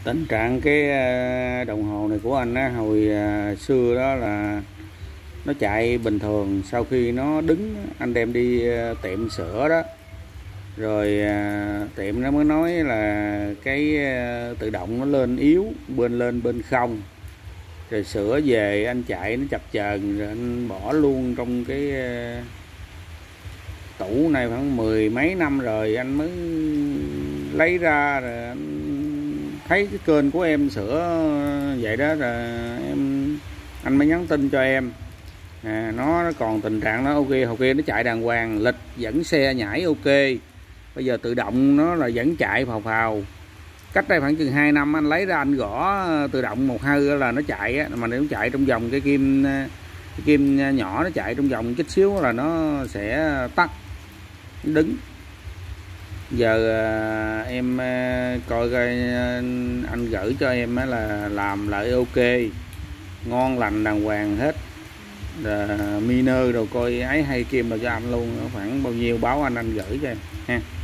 Tình trạng cái đồng hồ này của anh á, hồi xưa đó là nó chạy bình thường, sau khi nó đứng anh đem đi tiệm sửa đó, rồi tiệm nó mới nói là cái tự động nó lên yếu, bên lên bên không, rồi sửa về anh chạy nó chập chờn, rồi anh bỏ luôn trong cái tủ này khoảng mười mấy năm rồi anh mới lấy ra, rồi anh thấy cái kênh của em sửa vậy đó, rồi anh mới nhắn tin cho em. Nó còn tình trạng nó ok, hồi kia nó chạy đàng hoàng, lịch dẫn xe nhảy ok, bây giờ tự động nó là vẫn chạy phào phào. Cách đây khoảng chừng 2 năm anh lấy ra anh gõ tự động một hơi là nó chạy á, mà nếu chạy trong vòng cái kim nhỏ nó chạy trong vòng chút xíu là nó sẽ tắt đứng. Giờ em coi coi anh gửi cho em là làm lại ok, ngon lành đàng hoàng hết, miner rồi coi ấy hay kim rồi cho anh luôn, khoảng bao nhiêu báo anh gửi cho em ha.